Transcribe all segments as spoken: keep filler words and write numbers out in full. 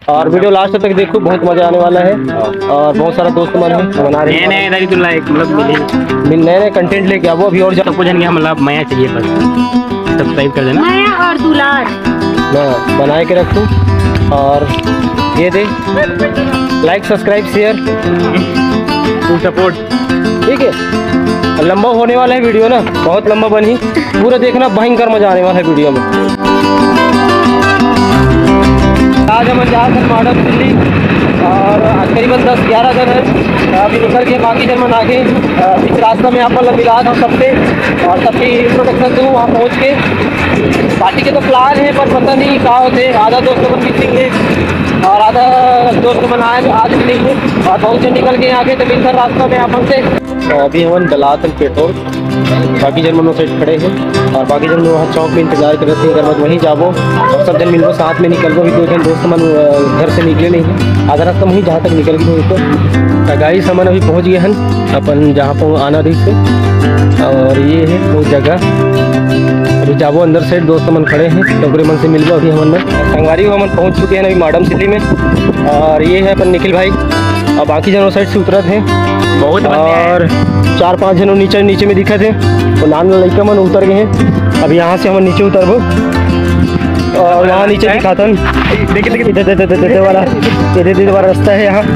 और video last तक देखो, बहुत मजा आने वाला है। और बहुत सारा दोस्त मन है बना रहे हैं नए नए मतलब नए नए कंटेंट लेके आओ अभी। और सबको जान गया मतलब माया चाहिए, बस सब्सक्राइब कर देना माया और दुलार मैं बना के रखूँ। और ये दे like subscribe share full support, ठीक है। लंबा होने वाला है वीडियो ना, बहुत लंबा बनी, पूरा देखना, भयंकर मजा आने वाला है वीडियो में। आज हम जा रहे हैं मॉडर्न दिल्ली और करीबन दस ग्यारह जन है अभी निकल के, बाकी जन मन आगे इस रास्ता में आप मिला था सबसे और सबकी इंट्रोडक्शन दूँ वहाँ पहुँच के। बाकी के तो प्लान है पर पता नहीं कहाँ होते, आधा दोस्तों को मिलेंगे और आधा दोस्त मन आए आज मिलेंगे और बहुत जन निकल के आगे तो मिलकर रास्ता में आप हमसे। अभी हम डलातन पेट्रोल, बाकी जन मनों से खड़े हैं और बाकी जन वहाँ चौक में इंतजार कर रहे थे। अगर बस वहीं जाबो और सब जन मिलबो साथ में निकलबो। भी दो जन दोस्त मन घर से निकले नहीं है, आधा रास्ता वहीं जहाँ तक निकल गए तो गाड़ी सामान अभी पहुँच गए हैं अपन जहाँ पर आना रही से। और ये है वो जगह, अभी जाबो अंदर से दोस्त मन खड़े हैं टोकरे मन से मिलबो। अभी हमन संगवारी हम पहुँच चुके हैं अभी मॉडर्न सिटी में। और ये है अपन निखिल भाई और बाकी जनों साइड से उतरत हैं बहुत, और चार पांच जनों नीचे नीचे में दिखे थे वो नान लड़का मन उतर गए हैं। अब यहाँ से हम नीचे उतरबो और वहाँ नीचे दिखाता देखिए देखिए इधर इधर इधर वाला इधर इधर वाला रास्ता है यहाँ।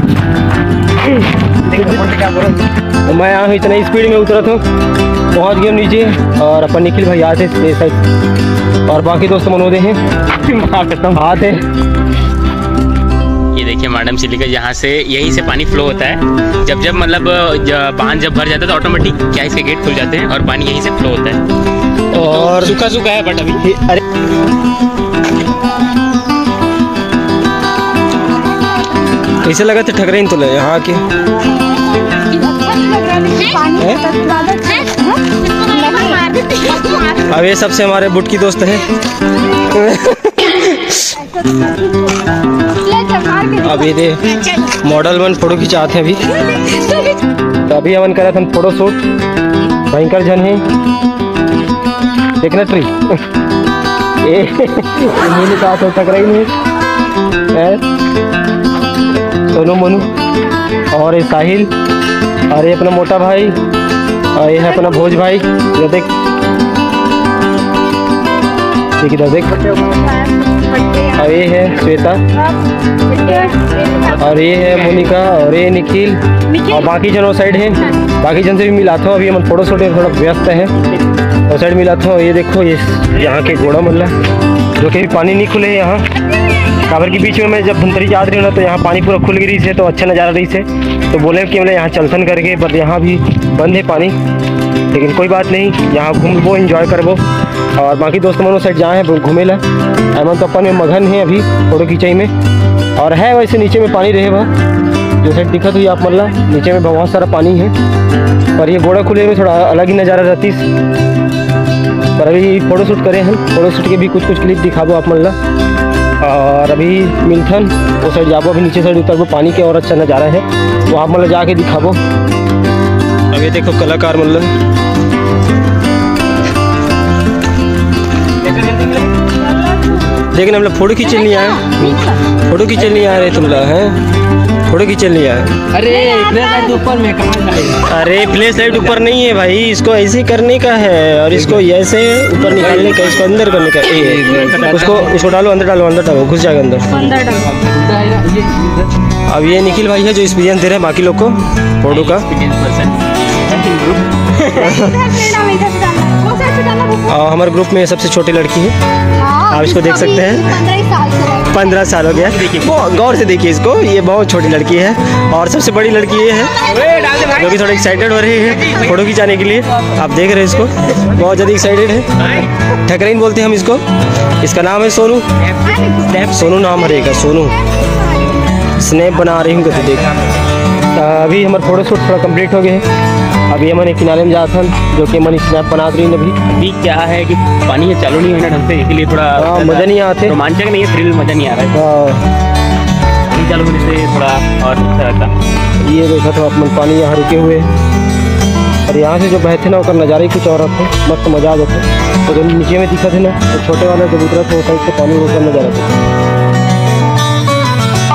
मैं यहाँ इतना स्पीड में उतरा था, पहुँच गए नीचे और अपन निखिल भाई आते साइड और बाकी दोस्त मनोदे हैं हाथ है। ये देखिए मॉडर्न सिटी का, यहाँ से यहीं से पानी फ्लो होता है। जब जब मतलब बांध जब भर जाता है तो ऑटोमेटिक क्या इसके गेट खुल जाते हैं और पानी यहीं से फ्लो होता है। और तो सूखा सूखा है बट अभी अरे कैसे लगा थे ठकरे तो ले यहाँ के अब ये सबसे हमारे बुटकी दोस्त है। अभी दे मॉडल वन फोटो खिंचाते हैं अभी, तो अभी हमन करा था फोटो शूट, भयंकर जन है देखना ट्री ये मैंने कहा था टकरा ही नहीं है। सोनू मोनू और ये साहिल और ये अपना मोटा भाई और ये है अपना भोज भाई। ये देख इधर देख, और ये है श्वेता और ये है मोनिका और ये निखिल और बाकी जनों साइड है। बाकी जन से भी मिला था, अभी हम फोटो शूट में थोड़ा व्यस्त है और साइड मिला था। ये देखो ये यहाँ के घोड़ा मल्ला जो कि पानी नहीं खुले यहाँ काबर के बीच में। मैं जब भुंतरी जा रही हूँ ना तो यहाँ पानी पूरा खुल गई से, तो अच्छा नज़ारा रही से, तो बोले कि मतलब यहाँ चलसन करके, पर यहाँ भी बंद है पानी। लेकिन कोई बात नहीं, यहाँ घूमबो एंजॉय करबो। और बाकी दोस्त मनों साइड जहाँ है घूमे ला एमन तो अपन में मगन है अभी फोटो खिंचाई में। और है वैसे नीचे में पानी रहे वह जो साइड दिखत हुई आप मल्ला, नीचे में बहुत सारा पानी है। पर ये घोड़ा खुले में थोड़ा अलग ही नज़ारा रहती। पर अभी फोटो शूट करे हैं, फोटो शूट के भी कुछ कुछ क्लिप दिखाबो आप मल्ला। और अभी मिल्थन वो साइड जाबो, अभी नीचे साइड उतरबो, पानी के और अच्छा नज़ारा है वो आप मतलब जाके दिखाबो। अभी देखो कलाकार मतलब लेकिन हम लोग फोटो खींचे नहीं आए, फोटो खींचे नहीं आ रहे तुम लोग हैं, फोटो खींचे नहीं आए। अरे फ्लैश लाइट ऊपर में कहाँ? अरे फ्लैश लाइट ऊपर नहीं है भाई, इसको ऐसे करने का है और इसको ऐसे ऊपर निकालने का, इसको अंदर करने का। ए, उसको इसको डालो अंदर, डालो अंदर डालो, घुस जाएगा अंदर। अब ये निखिल भाई है जो एक्सपीरियंस दे रहे हैं बाकी लोग को फोटो का। और हमारे ग्रुप में सबसे छोटी लड़की है, आप इसको देख सकते हैं, पंद्रह साल हो गया। गौर से देखिए इसको, ये बहुत छोटी लड़की है। और सबसे बड़ी लड़की ये है जो कि थोड़ा एक्साइटेड हो रही है फोटो खिंचाने के लिए। आप देख रहे हैं इसको, बहुत ज़्यादा एक्साइटेड है। ठकरीन बोलते हैं हम इसको। इसका नाम है सोनू, सोनू नाम रहेगा, सोनू। स्नैप बना रही हूँ कभी देख। अभी हमारा फोटो शूट थोड़ा कंप्लीट हो गया। अभी हमने किनारे में जाता जो कि मन स्नैप बना रही अभी। अभी क्या है कि पानी ये चालू नहीं होना ढंग से, इसीलिए थोड़ा मज़ा नहीं आते, रोमांचक नहीं है, थ्रिल मज़ा नहीं आ रहा है। पानी चालू होने से थोड़ा और अच्छा रहता। ये देखा तो आप पानी यहाँ रुके हुए और यहाँ से जो बहते ना उसका नज़ारा ही कुछ और था, मस्त मज़ा आ जाता। तो जब नीचे में दिखा थे ना तो छोटे वाला जब उतरा तो होता है पानी वो नज़ारा था।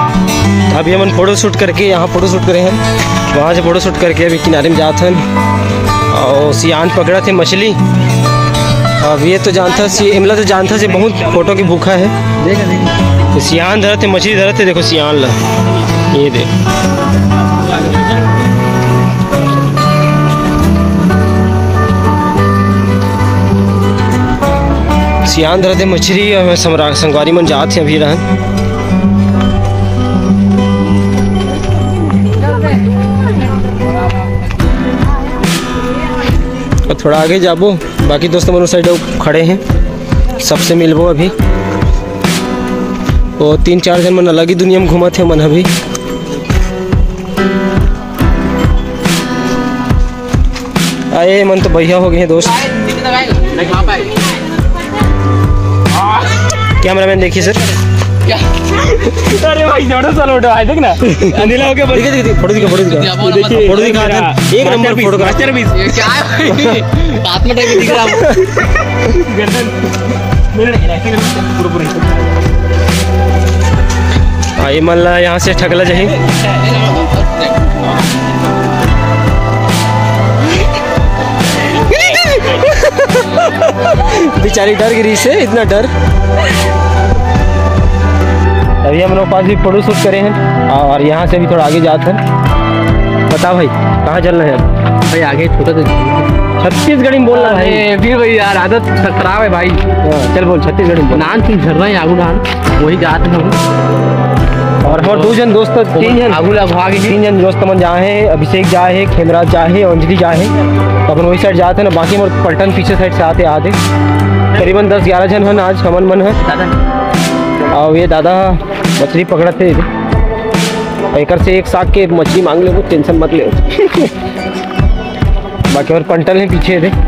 अभी हम फोटो शूट करके यहाँ फोटो शूट करे हैं, वहाँ से फोटो शूट करके अभी किनारे में जाते हैं और सियान पकड़ा थे मछली। अब ये तो जानता सी इमला तो जानता से बहुत फोटो की भूखा है। तो सियान धरते मछली धरते, देखो सियान ला ये देख। सियान धरते मछली और संगवारी मन जात हैं अभी रहन। थोड़ा आगे जाबो, बाकी दोस्त मन उस साइड खड़े हैं, सबसे मिलबो अभी। वो तीन चार जन मन अलग ही दुनिया में घूमत थे मन अभी। आए मन तो बढ़िया हो गए हैं दोस्त। कैमरामैन देखिए सर। अरे भाई जोड़ो साल उठा है, देख ना अंधेला हो गया। देखिए देखिए फोटो दिखा फोटो दिखा देखिए फोटो दिखा एक नंबर फोटो मास्टरपीस। ये क्या है भाई, हाथ में टाइप दिख रहा है गर्दन मेरे ऐसे कर पूरा पूरा। हां ये मल्ला यहां से ठगला जाए। बेचारी डर गिरी से, इतना डर। अभी हम लोग पास भी फोटो शूट करे हैं और यहाँ से भी थोड़ा आगे जाते हैं। बता भाई कहाँ चल रहे हैं? भाई आगे छोटा तो छत्तीसगढ़ी में बोल रहा है फिर भाई यार आदत खराब है भाई। चल बोल छत्तीसगढ़ी में। नान तुम झर रहे हैं आगू नान वही जाते हैं। और हमारे दो जन दोस्त तीन जन आगू भाग तीन जन दोस्त मन जाए हैं, अभिषेक जाए है, खेमराज जाए है, अंजलि जाए है। तो अपन वही साइड जाते हैं ना, बाकी हमारे पलटन पीछे साइड से आते आते करीबन दस ग्यारह जन हैं आज हमन मन है। और ये दादा मछली पकड़ते एक से एक साग के मछली मांग ले, टेंशन मत ले। बाकी और पंटल हैं पीछे थे।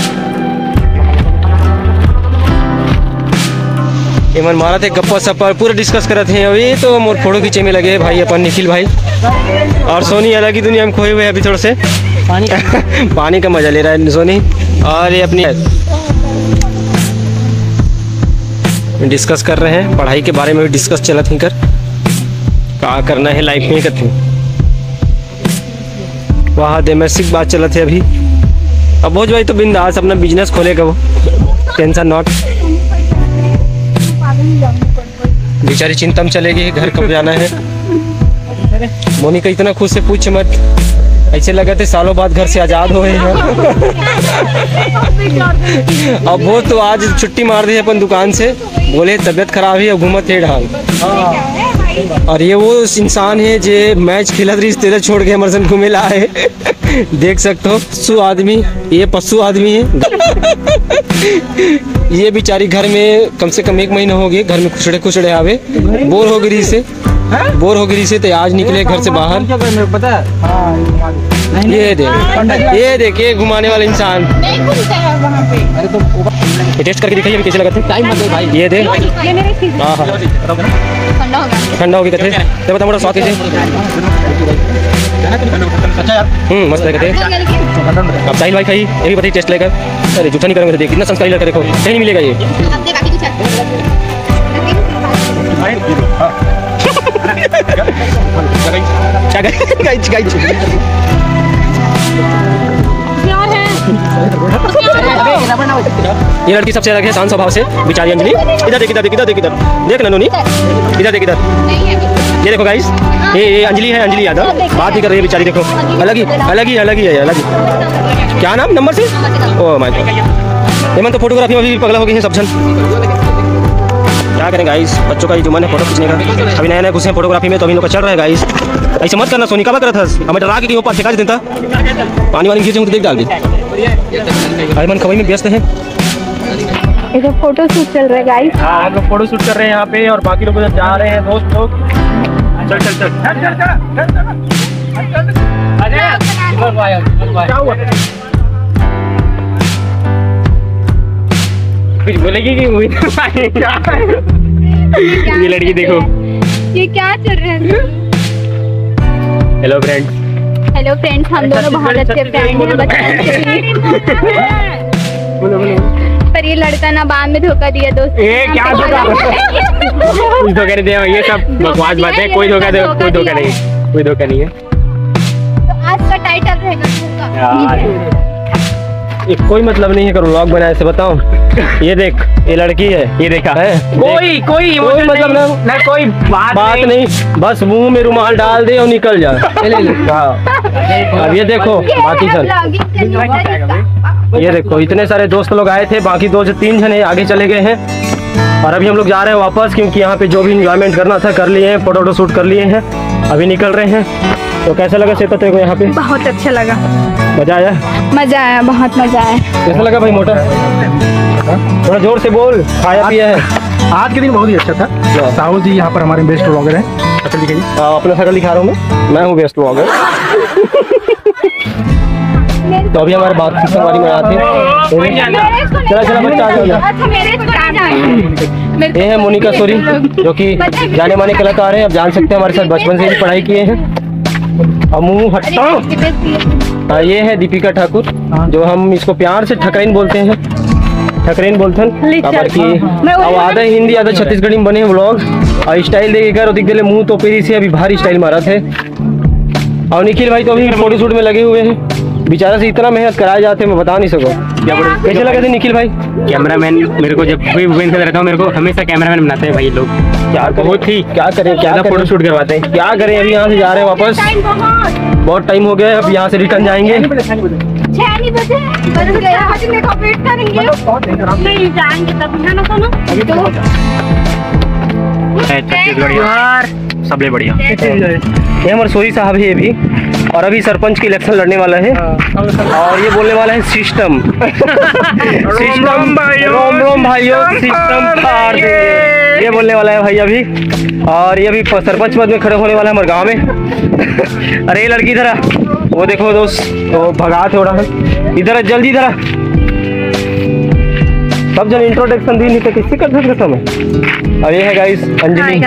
मन मारा थे गप्पा सप्पा पूरा डिस्कस करते हैं। अभी तो मोर फोटो खींचे में लगे भाई अपन निखिल भाई और सोनी अलग ही दुनिया में खोए हुए अभी थोड़े से पानी पानी का मजा ले रहा है सोनी। और ये अपनी डिस्कस कर रहे हैं, पढ़ाई के बारे में भी डिस्कस चला थी कर क्या करना है लाइफ में करते। वहाँ डोमेस्टिक बात चला थे अभी। अब बहुत भाई तो बिंदास अपना बिजनेस खोलेगा वो, टेंशन नॉट। बेचारी चिंता में चलेगी घर कब जाना है। मोनिका इतना खुश से पूछ मत, ऐसे लगा थे सालों बाद घर से आजाद हो गए हैं। अब वो तो आज छुट्टी मार दी अपन दुकान से, बोले तबीयत खराब है घूमत है ढाल। और ये वो इंसान है जो मैच खेलत रही तेरे छोड़ के हमारे संग घूमे ला है। देख सकते हो पशु आदमी, ये पशु आदमी है। ये बेचारी घर में कम से कम एक महीना हो गया, घर में खुशड़े खुशड़े आवे, बोर हो गई से बोर हो गई से तो आज निकले घर से बाहर। पता है ये देख ये देख ये घुमाने वाला इंसान। ये टेस्ट करके दिखाइए कैसे लगा थे। टाइम मत दे भाई। ये दे हाँ हाँ ठंडा हो गया थे। तो बता मोटा स्वाद कैसे। अच्छा यार हम्म मस्त लगे थे। अब साहिल भाई खाई ये भी बताइए टेस्ट लेकर। अरे झूठा नहीं करेंगे तो देख कितना संस्कारी लड़का, देखो कहीं नहीं मिलेगा ये। गाइस गाइस ये लड़की सबसे अलग है शांत स्वभाव से बेचारी अंजलि। इधर देख इधर देख इधर देख इधर देख ननूनी, इधर देख इधर ये देखो गाइस, ये ये अंजलि है, अंजलि यादव बात नहीं कर रही है बेचारी। देखो अलग ही अलग ही अलग ही है अलग ही। क्या नाम नंबर से ओ माय गॉड। ये मन तो फोटोग्राफी में भी पगला हो गई है सब जन। क्या करें गाइस, बच्चों का ही जुम्मन है फोटो खींचने का। अभी नया नया घुसे हैं फोटोग्राफी में तो अभी लोग का चल रहा है गाइस। ऐसे मत करना, सोनी का करा था हमें डरा के कहीं ऊपर फेंका देता पानी वानी गिर जाऊँ तो देख डाल दी। भाई मन खबई में व्यस्त है। इधर फोटो शूट चल रहा है गाइस। हाँ हम लोग फोटो शूट कर रहे हैं यहाँ पे और बाकी लोग उधर जा रहे हैं दोस्त लोग। चल चल चल क्या हुआ कुछ बोलेगी कि ये लड़की देखो ये क्या चल रहा है। Hello friends. हेलो फ्रेंड्स, हम दोनों बहुत अच्छे फ्रेंड हैं बचपन से। बोलो बोलो। पर ये लड़का ना बाद में धोखा दिया दोस्त। ये क्या धोखा? कुछ धोखा नहीं दिया, ये सब बकवास बात है। कोई धोखा दे, कोई धोखा नहीं, कोई धोखा नहीं है। तो आज का टाइटल रहेगा धोखा। ये कोई मतलब नहीं है करो व्लॉग बनाए से बताओ। ये देख, ये लड़की है, ये देखा है, कोई कोई कोई मतलब ना, ना कोई बात, बात नहीं, नहीं। बस मुंह में रुमाल डाल दे और निकल जा। हाँ। अब ये देखो बाकी सन, ये देखो इतने सारे दोस्त लोग आए थे, बाकी दो से तीन जने आगे चले गए हैं और अभी हम लोग जा रहे हैं वापस, क्योंकि यहाँ पे जो भी इंजॉयमेंट करना था कर लिए हैं, फोटो वोटो शूट कर लिए हैं, अभी निकल रहे हैं। तो कैसा लगा श्वेता तेरे को यहाँ पे? बहुत अच्छा लगा, मजा आया? मजा आया, बहुत मजा आया। कैसा लगा भाई मोटा? थोड़ा जोर से बोल, खाया पिया है? आज के दिन बहुत ही अच्छा था। साहू जी यहाँ पर हमारे बेस्ट व्लॉगर हैं। शक्ल दिखाइए। अपना शक्ल दिखा रहा हूँ मैं मैं हूँ बेस्ट व्लॉगर। तो अभी हमारे बात की सवारी में आते हैं। चला चला बच्चा आ जाओ। ये है मोनिका सोरी, जो कि जाने माने कलाकार हैं। अब जान सकते हैं, हमारे साथ बचपन से ही पढ़ाई किए हैं। अब मुँह हटता। ये है दीपिका ठाकुर, जो हम इसको प्यार से ठकरीन बोलते हैं। ठकरीन बोलथन की अब आधा हिंदी आधा छत्तीसगढ़ी में बने व्लॉग और स्टाइल देकर दिख दिले मुंह तो पेरी से अभी भारी स्टाइल मारा थे। और निखिल भाई तो अभी फोटो शूट में लगे हुए हैं। बेचारा से इतना मेहनत कराए जाते मैं बता नहीं सकूं। कैसे लगे थे निखिल भाई? कैमरामैन मेरे को जब कोई इवेंट करता रहता हूँ, मेरे को हमेशा कैमरामैन बनाते हैं भाई लोग। क्या बहुत ही क्या करें, क्या फोटो शूट करवाते हैं। क्या करें, अभी यहाँ से जा रहे हैं वापस, बहुत टाइम हो गया। अब यहाँ से रिटर्न जाएंगे। छह बजे बज गया, हटने का वेट करेंगे, नहीं जाएंगे तब ना सुनो। छत्तीसगढ़ सबले बढ़िया। ये हमारे सोरी साहब है अभी, और अभी सरपंच की इलेक्शन लड़ने वाला है और ये बोलने वाला है सिस्टम। सिस्टम रोम रोम भाइयों, सिस्टम फाड़ देंगे, ये बोलने वाला है भाई अभी। और ये अभी सरपंच पद में खड़े होने वाला है हमारे गाँव में। अरे ये लड़की इधर आ, वो देखो दोस्त, तो भगा थोड़ा इधर जल्दी इधर आ। सब जन इंट्रोडक्शन दी नहीं तो किससे कर सकते समय। और ये है गाइस अंजलि।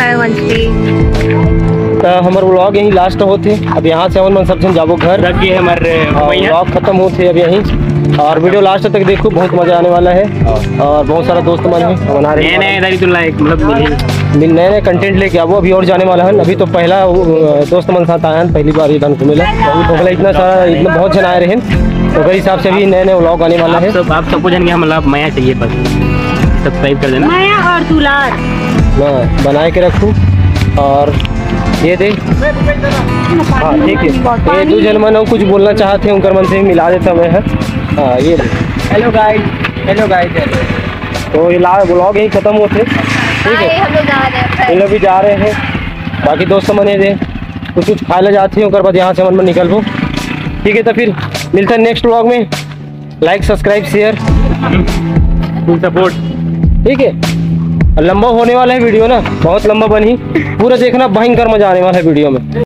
तो हमारे व्लॉग यहीं लास्ट होते। अब यहाँ से हम सब जन जाबो घर, ये हमारे व्लॉग खत्म होते अब यहीं। और वीडियो लास्ट तक देखो, बहुत मजा आने वाला है और बहुत सारा दोस्त मन है बना रहे हैं, मतलब नए नए कंटेंट लेके आवो। अभी और जाने वाला है, अभी तो पहला दोस्त मन साथ आया है, पहली बार इधर घूमेला। तो इतना सारा इतना बहुत जन आए रहे, तो मेरे हिसाब से अभी नए नए व्लॉग आने वाला है। सब आप सबको जान के मतलब माया चाहिए, बस सब्सक्राइब कर देना। माया और दुलार मैं बना के रखूँ और ये दे। हाँ ठीक है, ये दो जन मन कुछ बोलना चाहते हैं, उनकर मन से मिला देता मैं है। हाँ ये हेलो गाइस, हेलो गाइस। तो ये ला व्लॉग यही खत्म होते, ठीक है। ये लोग भी जा रहे हैं, बाकी दोस्त मने दे कुछ कुछ खा ले जाते हैं, उनके बाद यहाँ से मन में निकल गो, ठीक है। तो फिर मिलते हैं नेक्स्ट व्लॉग में। Like subscribe share full support, ठीक है। लंबा होने वाला है वीडियो ना, बहुत लंबा बनी, पूरा देखना, भयंकर मजा आने वाला है वीडियो में।